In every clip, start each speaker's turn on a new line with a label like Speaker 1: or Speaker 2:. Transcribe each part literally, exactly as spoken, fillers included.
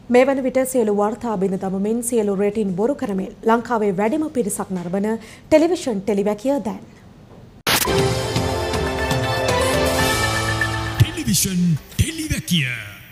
Speaker 1: මේ වන විට සියලු වාර්තා බිඳ දමමින් සියලු රේටින් බොරු කරමින් ලංකාවේ වැඩිම පිරිසක් නරඹන ටෙලිවිෂන් ටෙලිවැකිය දැන්.
Speaker 2: ටෙලිවිෂන් ටෙලිවැකිය.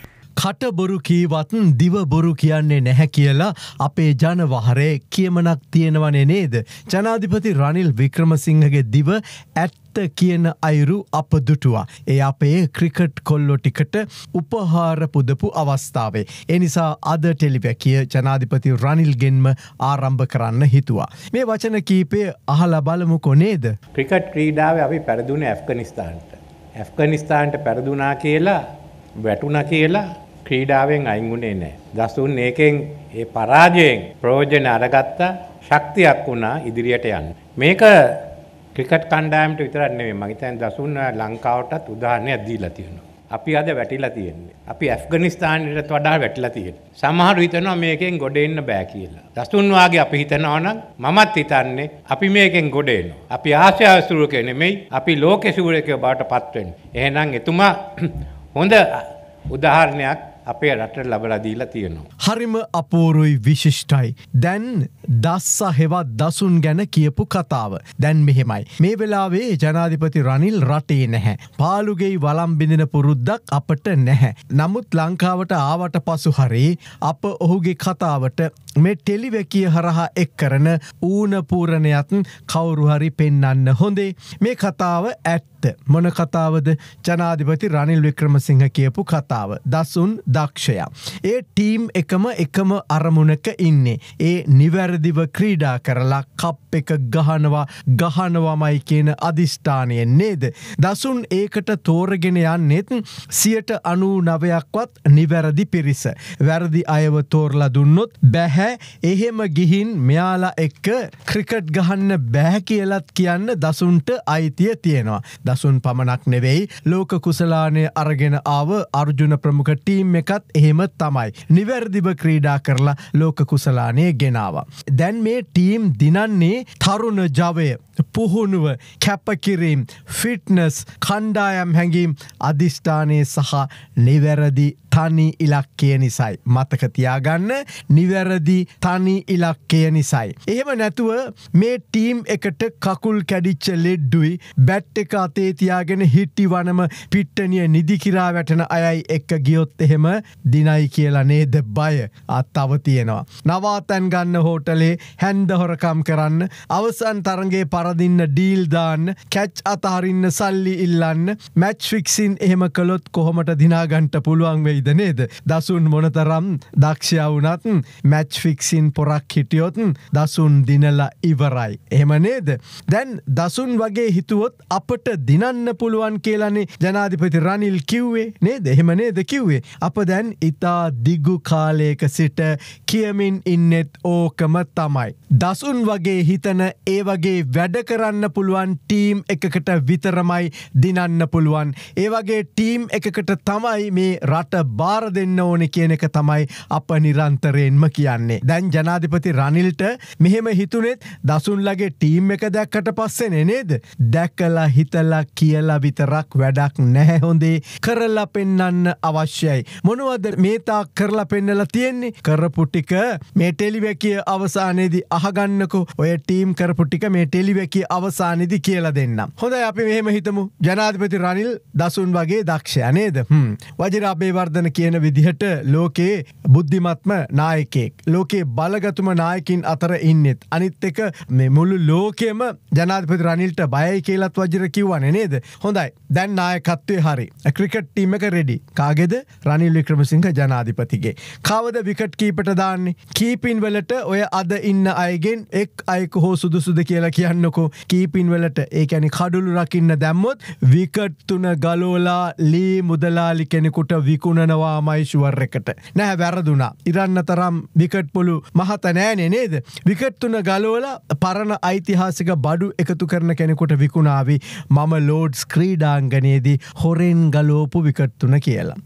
Speaker 3: කට බොරු කීවත් දිව බොරු කියන්නේ නැහැ කියලා අපේ ජනවහරේ කියමනක් තියෙනවනේ නේද? ජනාධිපති රනිල් වික්‍රමසිංහගේ දිව ඇත්ත කියන අයුරු අප දුටුවා. ඒ අපේ ක්‍රිකට් කොල්ලෝ ටිකට උපහාර පුදපු අවස්ථාවේ. ඒ නිසා අද ටෙලිවැකිය ජනාධිපති රනිල්ගෙන්ම ආරම්භ කරන්න හිතුවා. මේ වචන කීපය අහලා බලමුකෝ නේද?
Speaker 4: ක්‍රිකට් ක්‍රීඩාවේ අපි පෙරදුනේ ඇෆ්ගනිස්තාන්ට. ඇෆ්ගනිස්තාන්ට පෙරදුනා කියලා වැටුණා කියලා ක්‍රීඩාවෙන් අයින් වුණේ නැහැ. දසුන් ඒකෙන් ඒ පරාජයෙන් ප්‍රයෝජන අරගත්තා, ශක්තියක් වුණා ඉදිරියට යන්න. මේක ක්‍රිකට් කණ්ඩායමට විතරක් නෙමෙයි. මම හිතන්නේ දසුන් ලංකාවටත් උදාහරණයක් දීලා තියෙනවා. අපි අද වැටිලා තියෙන්නේ. අපි ඇෆ්ගනිස්තානයට වඩා වැටිලා තියෙන්නේ. සමහරු හිතනවා මේකෙන් ගොඩ එන්න බෑ කියලා. දසුන් වාගේ අපි හිතනවා නම් මමත් හිතන්නේ අපි මේකෙන් ගොඩ එනවා. අපි ආසියාවේ සූරකේ නෙමෙයි, අපි ලෝකේ සූරකයෝ බවට පත් වෙන්නේ. එහෙනම් එතුමා හොඳ උදාහරණයක් අපේ රටට ලබලා දීලා තියෙනවා.
Speaker 3: හරිම අපූරුයි විශිෂ්ටයි. දැන් දස්සා හෙවත් දසුන් ගැන කියපු කතාව. දැන් මෙහෙමයි. මේ වෙලාවේ ජනාධිපති රනිල් රටේ නැහැ. පාලුගෙයි වළම් බිඳින පුරුද්දක් අපට නැහැ. නමුත් ලංකාවට ආවට පසු හරි අප ඔහුගේ කතාවට මේ ටෙලිවැකිය හරහා එක් කරන ඌන පූරණයත් කවුරු හරි පෙන්වන්න හොඳේ. මේ කතාව ඇත්ත. මොන කතාවද? ජනාධිපති රනිල් වික්‍රමසිංහ කියපු කතාව. දසුන් දක්ෂයා. ඒ ටීම් එකම එකම අරමුණක ඉන්නේ. ඒ නිවැරදිව ක්‍රීඩා කරලා කප් එක ගහනවා ගහනවාමයි කියන අධිෂ්ඨානයෙන් නේද? දසුන් ඒකට තෝරගෙන යන්නෙත් සියට අනූ නවයක්වත් නිවැරදි පිරිස. වැරදි අයව තෝරලා දුන්නොත් බැහැ එහෙම ගිහින් මෙයාලා එක්ක ක්‍රිකට් ගහන්න බැහැ කියලත් කියන්න දසුන්ට අයිතිය තියෙනවා. දසුන් පමණක් නෙවෙයි, ලෝක කුසලානය අරගෙන ආව අර්ජුන ප්‍රමුඛ ටීම් එකත් එහෙම තමයි. නිවැරදිව ක්‍රීඩා කරලා ලෝක කුසලානය ගෙනාවා. දැන් මේ ටීම් දිනන්නේ තරුණ ජවය, පුහුණුව, කැපකිරීම්, ෆිට්නස්, කණ්ඩායම් හැඟීම්, අධිෂ්ඨානය සහ නිවැරදි තනි ඉලක්කය නිසයි. මතක තියාගන්න, නිවැරදි තනි ඉලක්කය නිසයි. එහෙම නැතුව මේ ටීම් එකට කකුල් කැඩිච්ච ලෙඩ්ඩුයි බැට් එක අතේ තියාගෙන හිටි වනම පිට්ටනිය නිදි කිරා වැටෙන අයයි එක්ක ගියොත් එහෙම දිනයි කියලා නේද බය අත්තව තියෙනවා. නවාතැන් ගන්න හෝටලේ හැන්ද හොරකම් කරන්න, අවසන් තරගේ පරදින්න ඩීල් දාන්න, කැච් අතහරින්න සල්ලි ඉල්ලන්න, මැච් ෆික්සින් එහෙම කළොත් කොහොමට දිනාගන්ට පුළුවන් වෙයිද නේද? දසුන් මොනතරම් දක්ෂයා වුණත් මැච් ෆික්සින් පොරක් හිටියොත් දසුන් දිනලා ඉවරයි. එහෙම නේද? දැන් දසුන් වගේ හිතුවොත් අපට දිනන්න පුළුවන් කියලානේ ජනාධිපති රනිල් කිව්වේ නේද? එහෙම නේද කිව්වේ? අප දැන් ඉතා දිගු කාලයක සිට කියමින් ඉන්නෙත් ඕකම තමයි. දසුන් වගේ හිතන, ඒ වගේ වැඩ කරන්න පුළුවන් ටීම් එකකට විතරමයි දිනන්න පුළුවන්. ඒ වගේ ටීම් එකකට තමයි මේ රට බාර දෙන්න ඕනේ කියන එක තමයි අප නිරන්තරයෙන්ම කියන්නේ. දැන් ජනාධිපති රනිල්ට මෙහෙම හිතුනෙත් දසුන්ලගේ ටීම් එක දැක්කට පස්සේනේ නේද? දැකලා හිතලා කියලා විතරක් වැඩක් නැහැ හොඳේ. කරලා පෙන්වන්න අවශ්‍යයි. මොනවද මේ තාක් කරලා පෙන්නලා තියෙන්නේ? කරපු ටික මේ ටෙලිවැකිය අවසානයේදී අහගන්නකෝ. ඔය ටීම් කරපු ටික මේ ටෙලිවැකිය අවසානයේදී කියලා දෙන්නම්. හොඳයි, අපි මෙහෙම හිතමු. ජනාධිපති රනිල් දසුන් වගේ දක්ෂයා නේද? හ්ම්. වජිරාබේවර්ධන කියන විදිහට ලෝකේ බුද්ධිමත්ම නායකයෙක්, ලෝකේ බලගතුම නායකින් අතර ඉන්නෙත්. අනිත් එක මේ මුළු ලෝකෙම ජනාධිපති රනිල්ට බයයි කියලාත් වජිර කිව්වනේ නේද? හොඳයි, දැන් නායකත්වයේ හරි. ක්‍රිකට් ටීම් එක රෙඩි. කාගේද? රනිල් වික්‍රමසිංහ ජනාධිපතිගේ. කවද විකට් කීපට දාන්නේ? කීපින් වලට ඔය අද ඉන්න අයගෙන් එක් අයක හෝ සුදුසුද කියලා කියන්නකෝ. කීපින් වලට ඒ කියන්නේ කඩුළු රකින්න දැම්මොත් විකට් තුන ගලෝලා ලී මුදලාලි කෙනෙකුට විකුණනවාමයි ෂුවර් එකට. නෑ, වැරදුනා. ඉරන්න තරම් විකට් පොළු මහත නෑනේ නේද? විකට් තුන ගලෝලා පරණ ඓතිහාසික බඩු එකතු කරන කෙනෙකුට විකුණාවි මම ලෝඩ්ස් ක්‍රීඩාංගණයේදී හොරෙන් ගලෝපු විකට් තුන කියලා.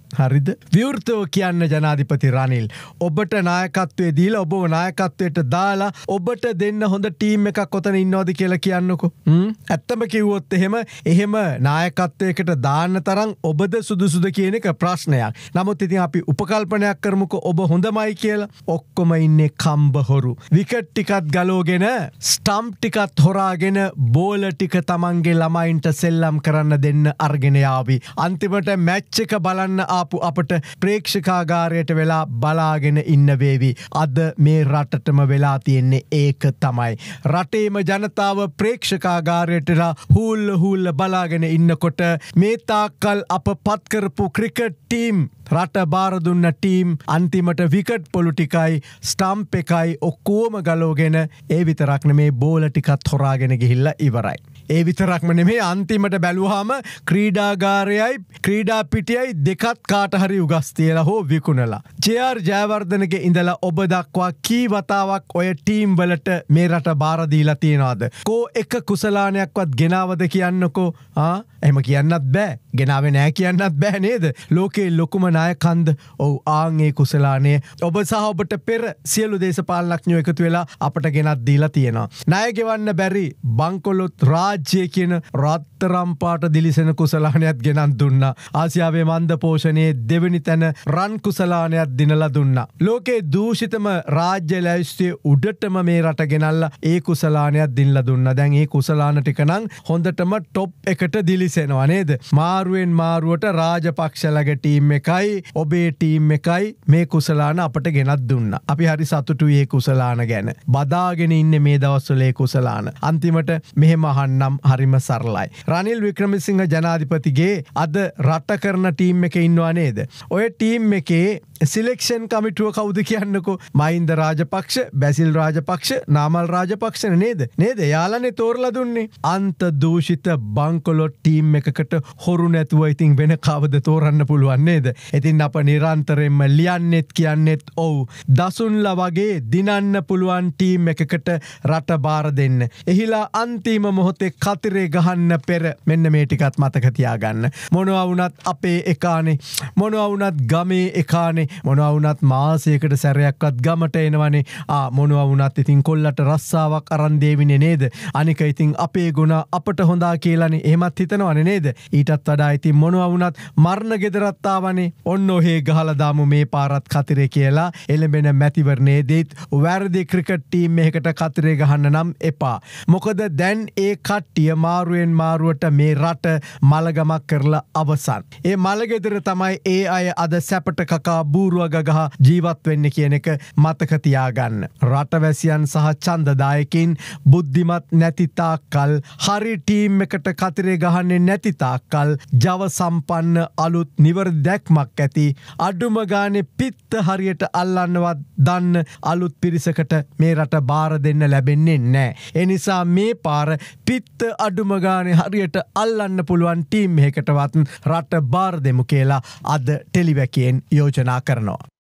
Speaker 3: හරිද? විවෘතව කියන්න ජනාධිපති රනිල් ඔබට නායකත්වයේ දීලා ඔබව නායකත්වයට දාලා ඔබට දෙන්න හොඳ ටීම් එකක් කොතන ඉන්නවද කියලා කියන්නකෝ. හ්ම් ඇත්තම කිව්වොත් එහෙම එහෙම නායකත්වයකට දාන්න තරම් ඔබද සුදුසුද කියන එක ප්‍රශ්නයක්. නමුත් ඉතින් අපි උපකල්පනයක් කරමුකෝ ඔබ හොඳමයි කියලා. ඔක්කොම ඉන්නේ කම්බ හොරු. විකට් ටිකත් ගලෝගෙන ස්ටම්ප් ටිකත් හොරාගෙන බෝල ටික තමන්ගේ ළමයින්ට සෙල්ලම් කරන්න දෙන්න අරගෙන යාවි. අන්තිමට මැච් එක බලන්න ආපු අපට ප්‍රේක්ෂකාගාරයට වෙලා බලාගෙන ඉන්න වේවි. අද මේ රටටම වෙලා තියෙන්නේ ඒක තමයි. රටේම ජනතාව ප්‍රේක්ෂකාගාරයටලා හූල්ල හූල්ල බලාගෙන ඉන්නකොට මේ තාක්කල් අප පත් කරපු ක්‍රිකට් ටීම් රට බාර දුන්න ටීම් අන්තිමට විකට් පොලු ටිකයි ස්ටම්ප් එකයි ඔක්කොම ගලෝගෙන ඒ විතරක් නෙමේ බෝල ටිකත් හොරාගෙන ගිහිල්ලා ඉවරයි. ඒ විතරක්ම නෙමේ අන්තිමට බැලුවාම ක්‍රීඩාගාරයයි ක්‍රීඩා පිටියයි දෙකත් කාට හරි උගස් තියලා හෝ විකුණලා. ජේ.ආර්. ජයවර්ධනගේ ඉඳලා ඔබ දක්වා කී වතාවක් ඔය ටීම් වලට මේ රට බාර දීලා තියනවාද? කෝ එක කුසලානයක්වත් ගෙනාවද කියන්නකෝ. ආ එහෙම කියන්නත් බෑ. ගෙනාවේ නෑ කියන්නත් බෑ නේද? ලෝකේ ලොකුම නායකන්ද ඔව් ආන් ඒ කුසලානේ ඔබ සහ ඔබට පෙර සියලු දේශපාලනඥයෝ එකතු වෙලා අපට ගෙනත් දීලා තියෙනවා. ණය ගෙවන්න බැරි බංකොලොත් රාජ්‍ය කියන රත්තරම් පාට දිලිසෙන කුසලානයක් ගෙනත් දුන්නා. ආසියාවේ මන්ද පෝෂණයේ දෙවෙනි තැන රන් කුසලානයක් දිනලා දුන්නා. ලෝකේ දූෂිතම රාජ්‍ය ලැයිස්තුවේ උඩටම මේ රට ගෙනල්ලා ඒ කුසලානයක් දිනලා දුන්නා. දැන් ඒ කුසලාන ටික නම් හොඳටම টොප් එකට දිලිසෙනවා නේද? මාරුවෙන් මාරුවට රාජපක්ෂලගේ ටීම් එකයි ඔබේ ටීම් එකයි මේ කුසලාන අපට ගෙනත් දුන්නා. අපි හරි සතුටුයි මේ කුසලාන ගැන. බදාගෙන ඉන්නේ මේ දවස්වල මේ කුසලාන. අන්තිමට මෙහෙම අහන්නම් හරිම සරලයි. රනිල් වික්‍රමසිංහ ජනාධිපතිගේ අද රට කරන ටීම් එකේ ඉන්නවා නේද? ඔය ටීම් එකේ සිලෙක්ෂන් කමිටුව කවුද කියන්නකෝ? මහින්ද රාජපක්ෂ, බැසිල් රාජපක්ෂ, නාමල් රාජපක්ෂ නේද? නේද? යාළනේ තෝරලා දුන්නේ. අන්ත දූෂිත බංකොලොත් ටීම් එකකට හොරු නැතුව ඉතින් වෙන කවද තෝරන්න පුළුවන් නේද? ඉතින් අප නිරන්තරයෙන්ම ලියන්නෙත් කියන්නෙත් ඔව් දසුන්ලා වගේ දිනන්න පුළුවන් ටීම් එකකට රට බාර දෙන්න. එහිලා අන්තිම මොහොතේ කතරේ ගහන්න පෙර මෙන්න මේ ටිකත් මතක තියාගන්න. මොනවා වුණත් අපේ එකානේ, මොනවා වුණත් ගමේ එකානේ, මොනවා වුණත් මාසයකට සැරයක්වත් ගමට එනවනේ. ආ මොනවා වුණත් ඉතින් කොල්ලට රස්සාවක් අරන් දෙවිනේ නේද? අනික ඉතින් අපේ ගුණ අපට හොඳා කියලානේ එහෙමත් හිතනවනේ නේද? ඊටත් වඩා ඉතින් මොනවා වුණත් මරණ ගෙදරත් ආවනේ. ඔන්න ඔහේ ගහලා දාමු මේ පාරත් කතරේ කියලා එළඹෙන මැතිවරණයේදීත් වැරදි ක්‍රිකට් ටීම් එකකට කතරේ ගහන්න නම් එපා. මොකද දැන් ඒ කට්ටිය මාරුවෙන් මාරුවට මේ රට මලගමක් කරලා අවසන්. ඒ මලගෙදර තමයි ඒ අය අද සැපට කකා බූරුව ගගහ ජීවත් වෙන්නේ කියන එක මතක තියාගන්න. රටවැසියන් සහ ඡන්දදායකින් බුද්ධිමත් නැති තාක්කල් හරි ටීම් එකට කතරේ ගහන්නේ නැති තාක්කල් ජව සම්පන්න අලුත් නිවැරදි දැක්මක් ඇති අඩුම ගානේ පිත්ත හරියට අල්ලන්නවත් දන්න අලුත් පිරිසකට මේ රට බාර දෙන්න ලැබෙන්නේ නැහැ. ඒ නිසා මේ පාර පිත්ත අඩුම ගානේ හරියට අල්ලන්න පුළුවන් ටීම් එකකටවත් රට බාර දෙමු කියලා අද ටෙලිවැකියෙන් යෝජනා කරනවා.